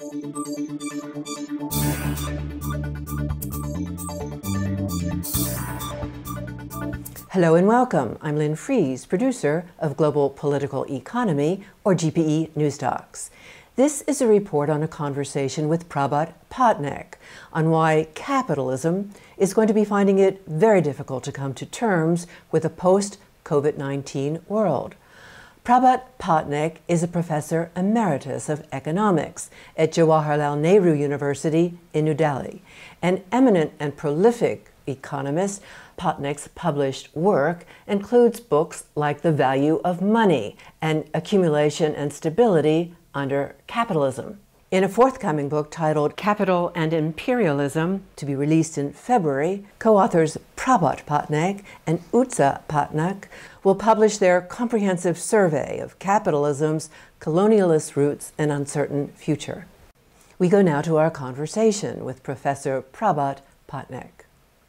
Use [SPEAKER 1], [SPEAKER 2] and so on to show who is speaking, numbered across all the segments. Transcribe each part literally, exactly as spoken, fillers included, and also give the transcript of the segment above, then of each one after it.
[SPEAKER 1] Hello and welcome. I'm Lynn Fries, producer of Global Political Economy, or G P E News Talks. This is a report on a conversation with Prabhat Patnaik on why capitalism is going to be finding it very difficult to come to terms with a post-COVID nineteen world. Prabhat Patnaik is a professor emeritus of economics at Jawaharlal Nehru University in New Delhi. An eminent and prolific economist, Patnaik's published work includes books like The Value of Money and Accumulation and Stability Under Capitalism. In a forthcoming book titled Capital and Imperialism, to be released in February, co-authors Prabhat Patnaik and Utsa Patnaik will publish their comprehensive survey of capitalism's colonialist roots and uncertain future. We go now to our conversation with Professor Prabhat Patnaik.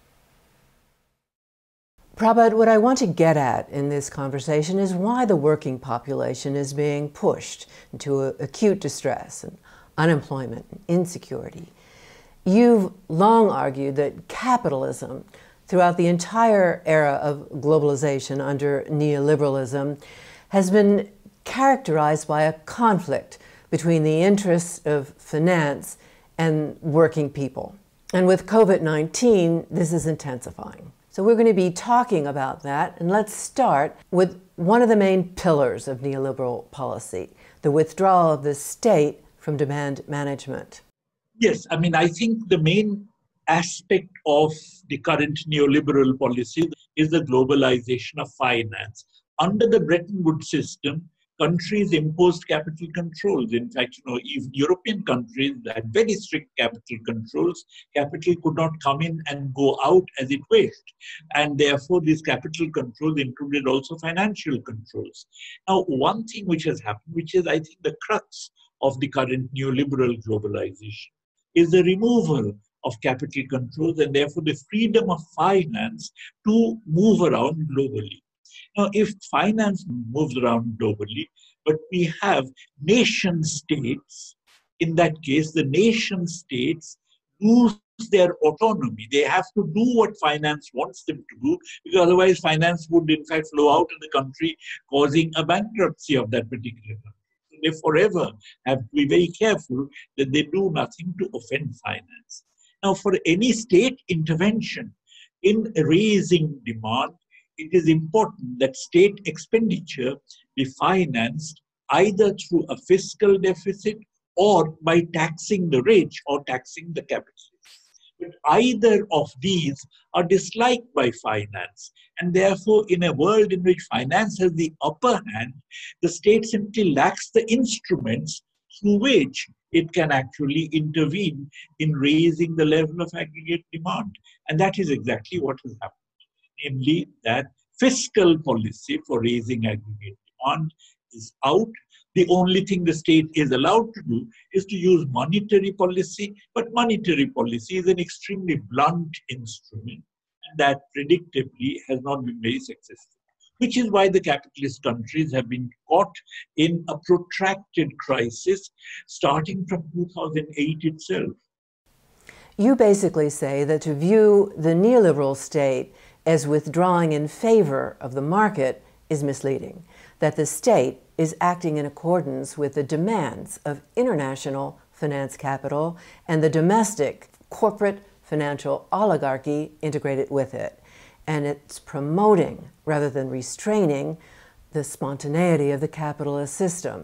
[SPEAKER 1] Prabhat, what I want to get at in this conversation is why the working population is being pushed into acute distress and unemployment and insecurity. You've long argued that capitalism, throughout the entire era of globalization under neoliberalism, has been characterized by a conflict between the interests of finance and working people. And with COVID nineteen, this is intensifying. So we're going to be talking about that, and let's start with one of the main pillars of neoliberal policy, the withdrawal of the state from demand management.
[SPEAKER 2] Yes, I mean, I think the main aspect of the current neoliberal policy is the globalization of finance. Under the Bretton Woods system, countries imposed capital controls. In fact, you know, even European countries had very strict capital controls. Capital could not come in and go out as it wished. And therefore, these capital controls included also financial controls. Now, one thing which has happened, which is, I think, the crux of the current neoliberal globalization, is the removal of capital controls and therefore the freedom of finance to move around globally. Now, if finance moves around globally, but we have nation states, in that case, the nation states lose their autonomy. They have to do what finance wants them to do, because otherwise finance would in fact flow out of the country, causing a bankruptcy of that particular country. So they forever have to be very careful that they do nothing to offend finance. Now, for any state intervention in raising demand, it is important that state expenditure be financed either through a fiscal deficit or by taxing the rich or taxing the capitalists. But either of these are disliked by finance. And therefore, in a world in which finance has the upper hand, the state simply lacks the instruments through which it can actually intervene in raising the level of aggregate demand. And that is exactly what has happened. Namely, that fiscal policy for raising aggregate demand is out. The only thing the state is allowed to do is to use monetary policy, but monetary policy is an extremely blunt instrument, and that predictably has not been very successful, which is why the capitalist countries have been caught in a protracted crisis starting from two thousand eight itself.
[SPEAKER 1] You basically say that to view the neoliberal state as withdrawing in favor of the market is misleading, that the state is acting in accordance with the demands of international finance capital and the domestic corporate financial oligarchy integrated with it. And it's promoting, rather than restraining, the spontaneity of the capitalist system.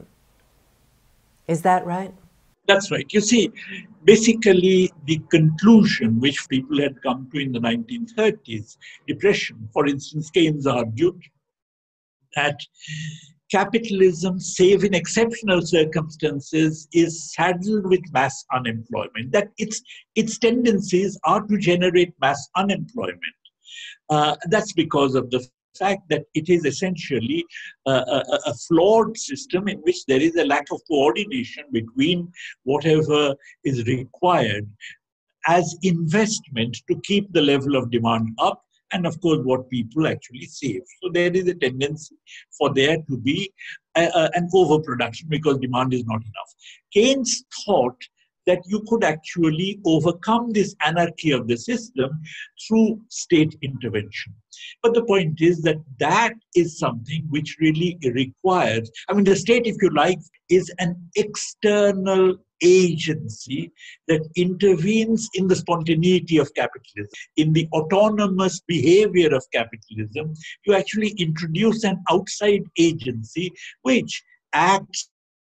[SPEAKER 1] Is that right?
[SPEAKER 2] That's right. You see, basically the conclusion which people had come to in the nineteen thirties, depression, for instance, Keynes argued that capitalism, save in exceptional circumstances, is saddled with mass unemployment, that its, its tendencies are to generate mass unemployment. Uh, that's because of the fact that it is essentially a, a, a flawed system in which there is a lack of coordination between whatever is required as investment to keep the level of demand up and, of course, what people actually save. So there is a tendency for there to be a, a, an overproduction because demand is not enough. Keynes thought that you could actually overcome this anarchy of the system through state intervention. But the point is that that is something which really requires, I mean, the state, if you like, is an external agency that intervenes in the spontaneity of capitalism, in the autonomous behavior of capitalism. You actually introduce an outside agency which acts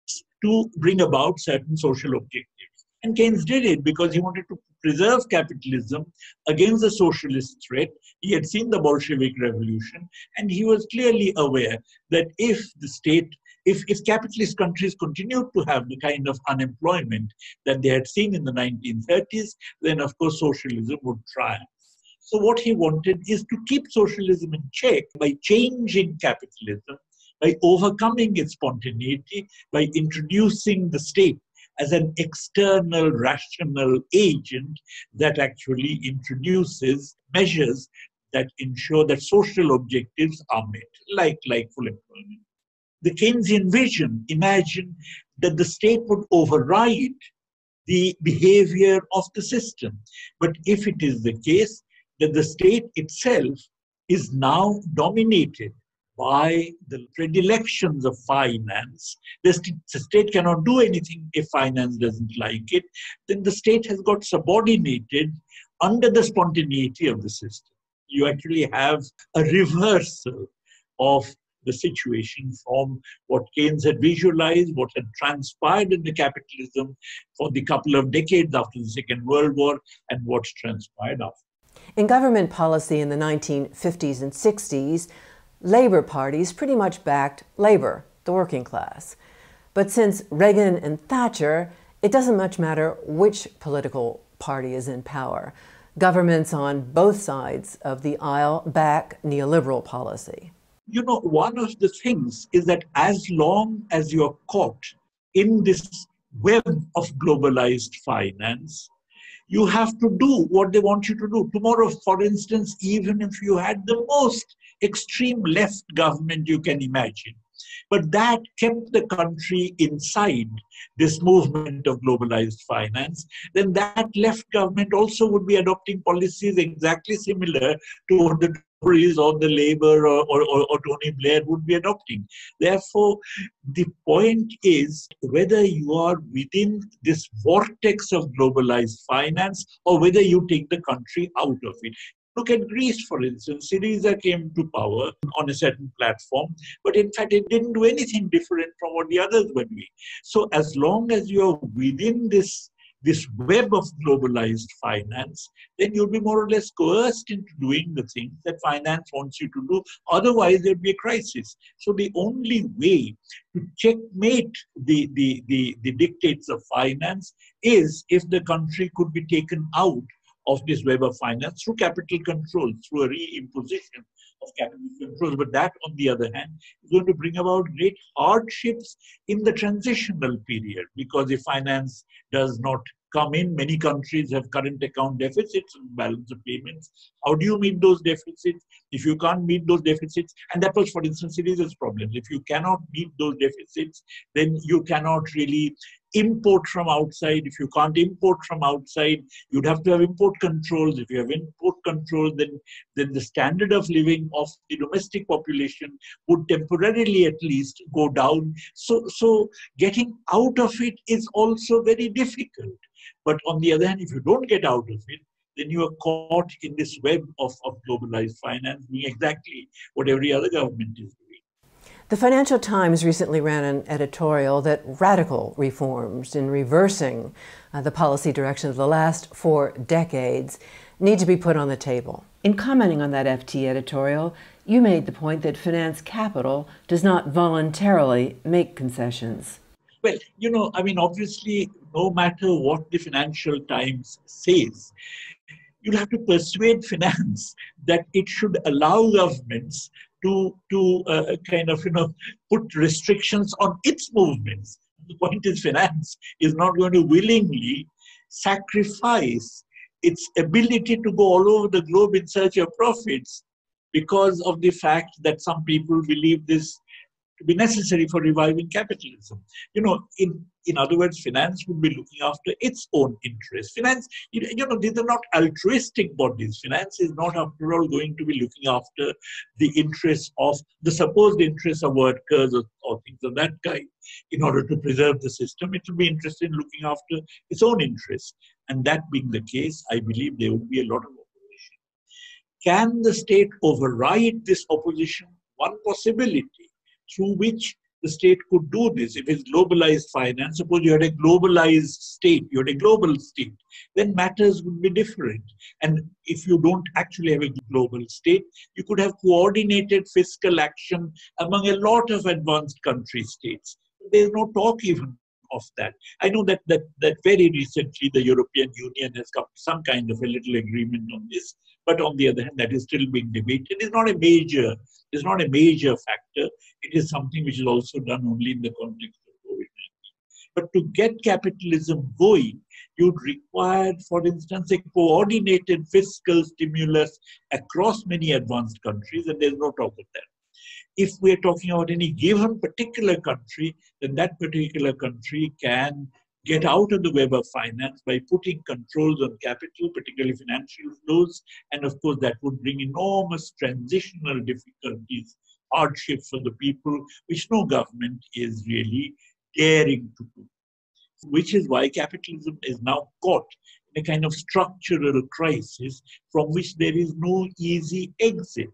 [SPEAKER 2] to bring about certain social objectives. And Keynes did it because he wanted to preserve capitalism against the socialist threat. He had seen the Bolshevik Revolution, and he was clearly aware that if the state, if, if capitalist countries continued to have the kind of unemployment that they had seen in the nineteen thirties, then of course socialism would triumph. So what he wanted is to keep socialism in check by changing capitalism, by overcoming its spontaneity, by introducing the state as an external rational agent that actually introduces measures that ensure that social objectives are met, like, like full employment. The Keynesian vision imagined that the state would override the behavior of the system. But if it is the case that the state itself is now dominated by the predilections of finance, the st- the state cannot do anything if finance doesn't like it, then the state has got subordinated under the spontaneity of the system. You actually have a reversal of the situation from what Keynes had visualized, what had transpired in the capitalism for the couple of decades after the Second World War, and what's transpired after.
[SPEAKER 1] In government policy in the nineteen fifties and sixties, labor parties pretty much backed labor, the working class. But since Reagan and Thatcher, it doesn't much matter which political party is in power. Governments on both sides of the aisle back neoliberal policy.
[SPEAKER 2] You know, one of the things is that as long as you're caught in this web of globalized finance, you have to do what they want you to do. Tomorrow, for instance, even if you had the most extreme left government you can imagine, but that kept the country inside this movement of globalized finance, then that left government also would be adopting policies exactly similar to what the Tories or the Labour or, or, or, or Tony Blair would be adopting. Therefore, the point is whether you are within this vortex of globalized finance or whether you take the country out of it. Look at Greece, for instance. Syriza came to power on a certain platform, but in fact, it didn't do anything different from what the others were doing. So as long as you're within this, this web of globalized finance, then you'll be more or less coerced into doing the things that finance wants you to do. Otherwise, there'll be a crisis. So the only way to checkmate the, the, the, the dictates of finance is if the country could be taken out of this web of finance through capital control, through a reimposition of capital controls. But that, on the other hand, is going to bring about great hardships in the transitional period, because if finance does not come in, many countries have current account deficits and balance of payments. How do you meet those deficits? If you can't meet those deficits, and that was, for instance, Syriza's problem. If you cannot meet those deficits, then you cannot really import from outside. If you can't import from outside, you'd have to have import controls. If you have import controls, then, then the standard of living of the domestic population would temporarily at least go down. So, so getting out of it is also very difficult. But on the other hand, if you don't get out of it, then you are caught in this web of, of globalized finance, doing exactly what every other government is doing.
[SPEAKER 1] The Financial Times recently ran an editorial that radical reforms in reversing uh, the policy direction of the last four decades need to be put on the table. In commenting on that F T editorial, you made the point that finance capital does not voluntarily make concessions.
[SPEAKER 2] Well, you know, I mean, obviously, no matter what the Financial Times says, you'll have to persuade finance that it should allow governments to, to uh, kind of, you know, put restrictions on its movements. The point is, finance is not going to willingly sacrifice its ability to go all over the globe in search of profits because of the fact that some people believe this to be necessary for reviving capitalism. You know, in, in other words, finance would be looking after its own interests. Finance, you know, these are not altruistic bodies. Finance is not, after all, going to be looking after the interests of the supposed interests of workers or, or things of that kind in order to preserve the system. It will be interested in looking after its own interests. And that being the case, I believe there would be a lot of opposition. Can the state override this opposition? One possibility through which the state could do this, if it's globalized finance, suppose you had a globalized state, you had a global state, then matters would be different. And if you don't actually have a global state, you could have coordinated fiscal action among a lot of advanced country states. There's no talk even of that. I know that, that, that very recently the European Union has come to some kind of a little agreement on this, but on the other hand, that is still being debated. It's not a major, it's not a major factor. It is something which is also done only in the context of COVID nineteen. But to get capitalism going, you'd require, for instance, a coordinated fiscal stimulus across many advanced countries, and there's no talk of that. If we're talking about any given particular country, then that particular country can get out of the web of finance by putting controls on capital, particularly financial flows. And of course, that would bring enormous transitional difficulties, hardships for the people, which no government is really daring to do. Which is why capitalism is now caught in a kind of structural crisis from which there is no easy exit.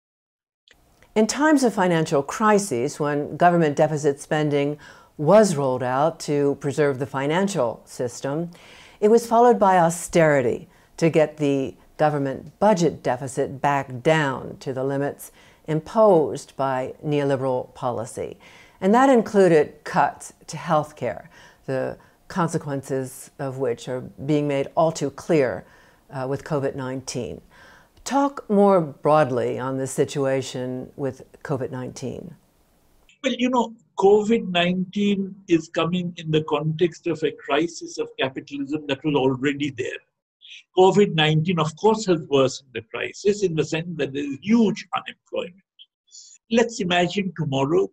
[SPEAKER 1] In times of financial crises, when government deficit spending was rolled out to preserve the financial system, it was followed by austerity to get the government budget deficit back down to the limits imposed by neoliberal policy. And that included cuts to health care, the consequences of which are being made all too clear uh, with COVID nineteen. Talk more broadly on the situation with COVID nineteen.
[SPEAKER 2] Well, you know, COVID nineteen is coming in the context of a crisis of capitalism that was already there. COVID nineteen, of course, has worsened the crisis in the sense that there is huge unemployment. Let's imagine tomorrow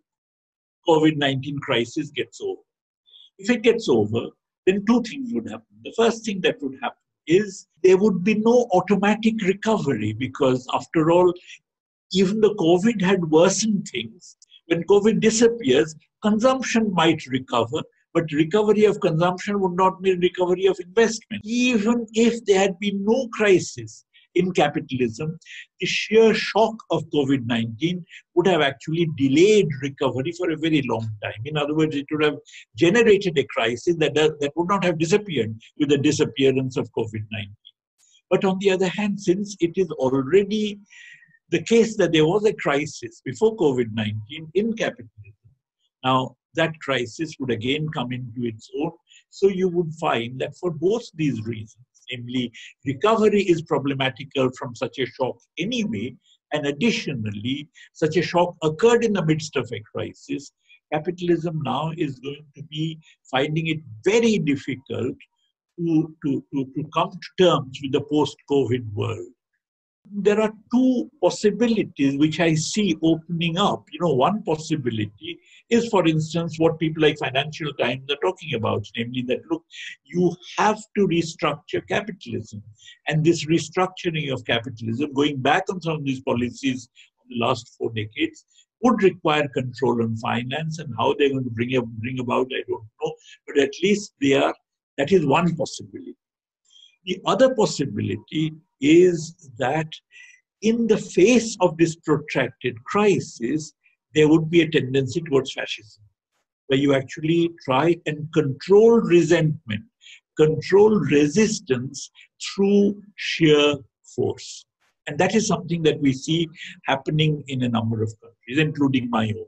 [SPEAKER 2] COVID nineteen crisis gets over. If it gets over, then two things would happen. The first thing that would happen is there would be no automatic recovery, because after all, even the COVID had worsened things. When COVID disappears, consumption might recover, but recovery of consumption would not mean recovery of investment. Even if there had been no crisis in capitalism, the sheer shock of COVID nineteen would have actually delayed recovery for a very long time. In other words, it would have generated a crisis that, that would not have disappeared with the disappearance of COVID nineteen. But on the other hand, since it is already the case that there was a crisis before COVID nineteen in capitalism, now that crisis would again come into its own. So you would find that for both these reasons, namely recovery is problematical from such a shock anyway, and additionally, such a shock occurred in the midst of a crisis, capitalism now is going to be finding it very difficult to, to, to, to come to terms with the post-COVID world. There are two possibilities which I see opening up. You know, one possibility is, for instance, what people like Financial Times are talking about, namely that, look, you have to restructure capitalism. And this restructuring of capitalism, going back on some of these policies of the last four decades, would require control on finance, and how they're going to bring, up, bring about, I don't know. But at least they are, that is one possibility. The other possibility is that in the face of this protracted crisis, there would be a tendency towards fascism, where you actually try and control resentment, control resistance through sheer force. And that is something that we see happening in a number of countries, including my own.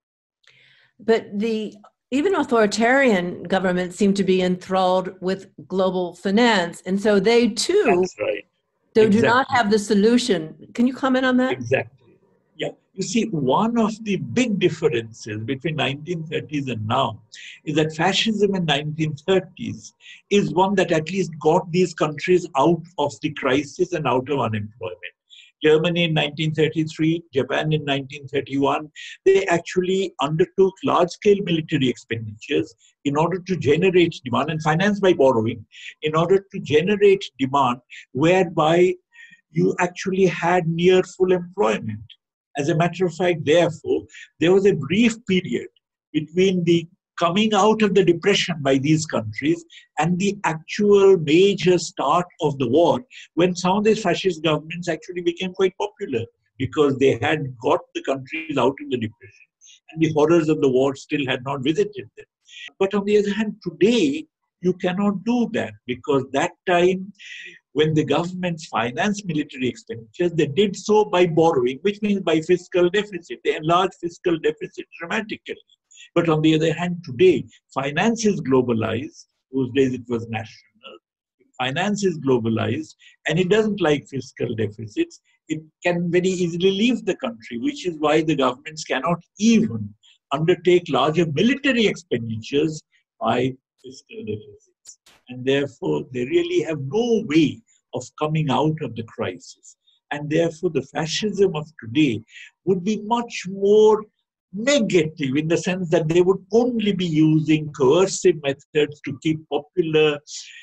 [SPEAKER 1] But the even authoritarian governments seem to be enthralled with global finance. And so they too
[SPEAKER 2] That's right.
[SPEAKER 1] So
[SPEAKER 2] exactly.
[SPEAKER 1] do not have the solution. Can you comment on that?
[SPEAKER 2] Exactly. Yeah. You see, one of the big differences between nineteen thirties and now is that fascism in nineteen thirties is one that at least got these countries out of the crisis and out of unemployment. Germany in nineteen thirty-three, Japan in nineteen thirty-one, they actually undertook large-scale military expenditures in order to generate demand and finance by borrowing, in order to generate demand whereby you actually had near full employment. As a matter of fact, therefore, there was a brief period between the coming out of the depression by these countries and the actual major start of the war, when some of these fascist governments actually became quite popular because they had got the countries out of the depression and the horrors of the war still had not visited them. But on the other hand, today, you cannot do that because that time, when the governments financed military expenditures, they did so by borrowing, which means by fiscal deficit. They enlarged fiscal deficit dramatically. But on the other hand, today, finance is globalized. Those days it was national. Finance is globalized, and it doesn't like fiscal deficits. It can very easily leave the country, which is why the governments cannot even undertake larger military expenditures by fiscal deficits. And therefore, they really have no way of coming out of the crisis. And therefore, the fascism of today would be much more negative in the sense that they would only be using coercive methods to keep popular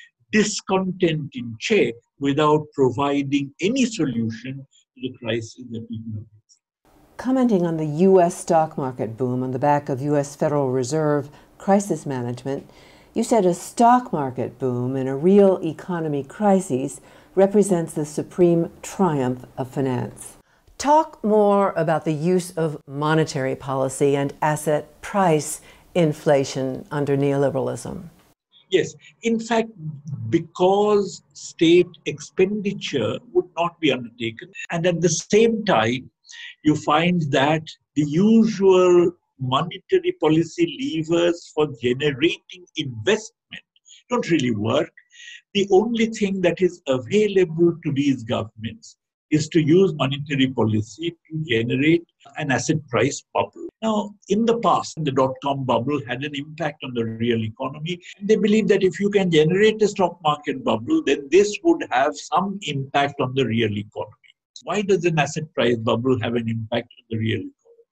[SPEAKER 2] discontent in check without providing any solution to the crisis that people are facing.
[SPEAKER 1] Commenting on the U S stock market boom on the back of U S Federal Reserve crisis management, you said a stock market boom in a real economy crisis represents the supreme triumph of finance. Talk more about the use of monetary policy and asset price inflation under neoliberalism.
[SPEAKER 2] Yes, in fact, because state expenditure would not be undertaken, and at the same time, you find that the usual monetary policy levers for generating investment don't really work. The only thing that is available to these governments is to use monetary policy to generate an asset price bubble. Now, in the past, the dot-com bubble had an impact on the real economy. They believe that if you can generate a stock market bubble, then this would have some impact on the real economy. Why does an asset price bubble have an impact on the real economy?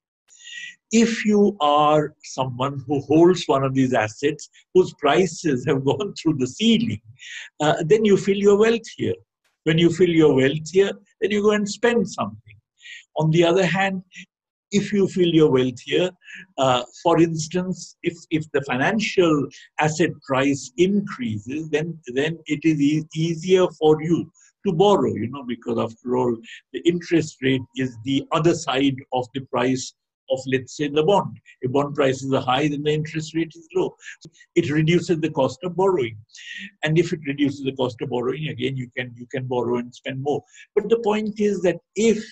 [SPEAKER 2] If you are someone who holds one of these assets whose prices have gone through the ceiling, uh, then you feel you're wealthier. When you feel you're wealthier, then you go and spend something. On the other hand, if you feel you're wealthier, uh, for instance, if, if the financial asset price increases, then, then it is e- easier for you to borrow, you know, because after all, the interest rate is the other side of the price of, let's say, the bond. If bond prices are high, then the interest rate is low. It reduces the cost of borrowing. And if it reduces the cost of borrowing, again, you can, you can borrow and spend more. But the point is that if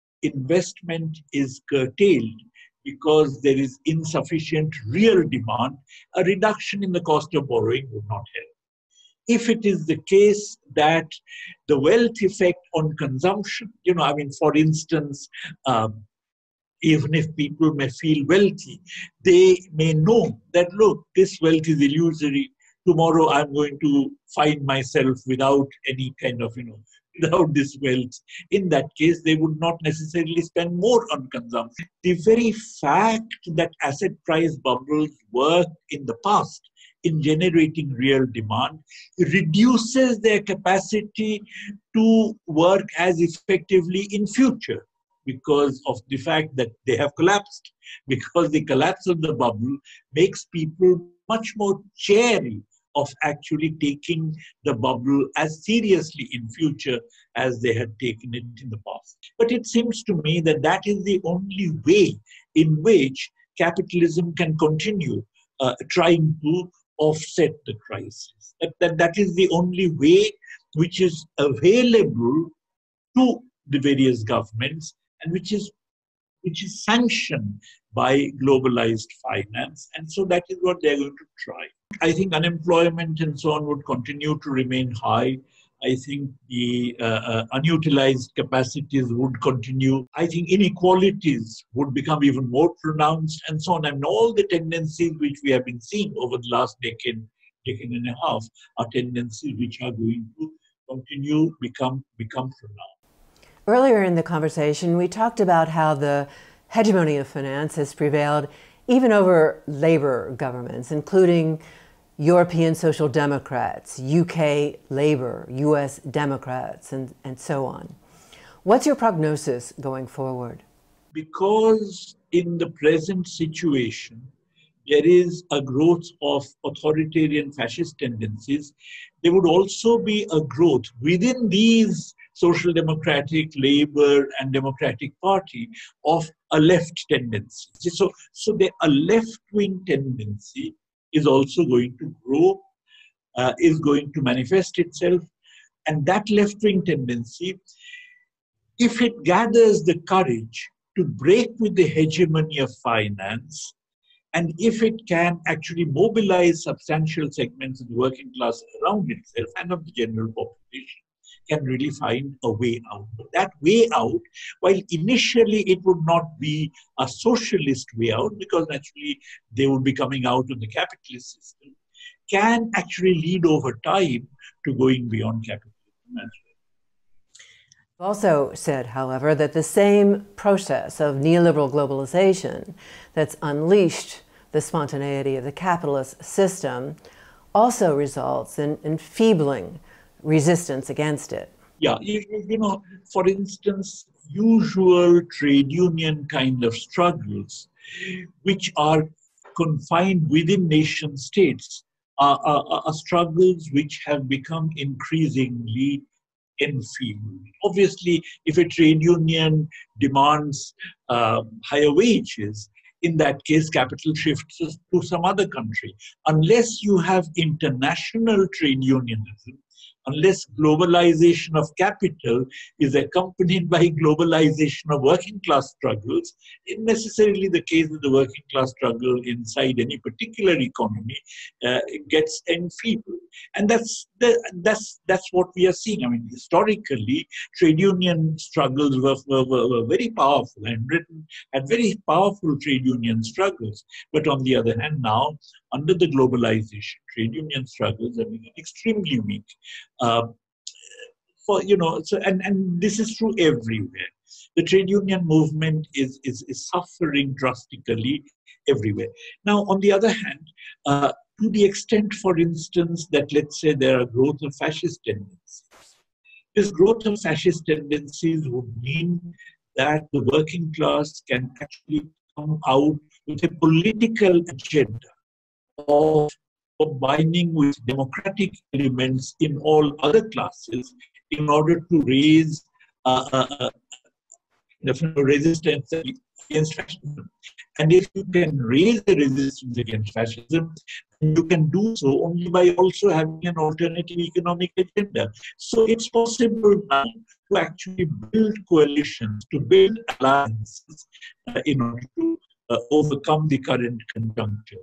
[SPEAKER 2] investment is curtailed because there is insufficient real demand, a reduction in the cost of borrowing would not help. If it is the case that the wealth effect on consumption, you know, I mean, for instance, um, even if people may feel wealthy, they may know that, look, this wealth is illusory. Tomorrow I'm going to find myself without any kind of, you know, without this wealth. In that case, they would not necessarily spend more on consumption. The very fact that asset price bubbles work in the past in generating real demand reduces their capacity to work as effectively in future, because of the fact that they have collapsed, because the collapse of the bubble makes people much more chary of actually taking the bubble as seriously in future as they had taken it in the past. But it seems to me that that is the only way in which capitalism can continue uh, trying to offset the crisis. That, that, that is the only way which is available to the various governments and which is which is sanctioned by globalized finance. And so that is what they're going to try. I think unemployment and so on would continue to remain high. I think the uh, uh, unutilized capacities would continue. I think inequalities would become even more pronounced and so on. And all the tendencies which we have been seeing over the last decade, decade and a half are tendencies which are going to continue become become pronounced.
[SPEAKER 1] Earlier in the conversation, we talked about how the hegemony of finance has prevailed even over labor governments, including European Social Democrats, U K Labour, U S Democrats, and, and so on. What's your prognosis going forward?
[SPEAKER 2] Because in the present situation, there is a growth of authoritarian fascist tendencies, there would also be a growth within these Social Democratic, Labour and Democratic Party of a left tendency. So, so the, a left-wing tendency is also going to grow, uh, is going to manifest itself. And that left-wing tendency, if it gathers the courage to break with the hegemony of finance, and if it can actually mobilize substantial segments of the working class around itself and of the general population, can really find a way out. But that way out, while initially it would not be a socialist way out, because naturally they would be coming out of the capitalist system, can actually lead over time to going beyond capitalism as well.
[SPEAKER 1] You also said, however, that the same process of neoliberal globalization that's unleashed the spontaneity of the capitalist system also results in enfeebling resistance against it.
[SPEAKER 2] Yeah, you, you know, for instance, usual trade union kind of struggles, which are confined within nation states, are, are, are struggles which have become increasingly enfeebled. Obviously, if a trade union demands uh, higher wages, in that case, capital shifts to some other country. Unless you have international trade unionism, unless globalization of capital is accompanied by globalization of working class struggles, it's necessarily the case that the working class struggle inside any particular economy uh, gets enfeebled. And that's, the, that's, that's what we are seeing. I mean, historically, trade union struggles were, were, were very powerful, and Britain had very powerful trade union struggles. But on the other hand, now, under the globalization, trade union struggles have become extremely weak. Uh, for you know, so and, and this is true everywhere. The trade union movement is, is, is suffering drastically everywhere. Now, on the other hand, uh, to the extent, for instance, that let's say there are growth of fascist tendencies, this growth of fascist tendencies would mean that the working class can actually come out with a political agenda of combining with democratic elements in all other classes in order to raise uh, uh, resistance against fascism. And if you can raise the resistance against fascism, you can do so only by also having an alternative economic agenda. So it's possible now to actually build coalitions, to build alliances uh, in order to uh, overcome the current conjuncture.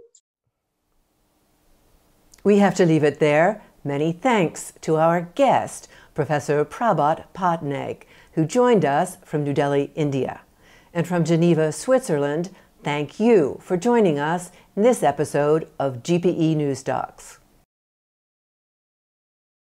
[SPEAKER 1] We have to leave it there. Many thanks to our guest, Professor Prabhat Patnaik, who joined us from New Delhi, India. And from Geneva, Switzerland, thank you for joining us in this episode of G P E News Docs.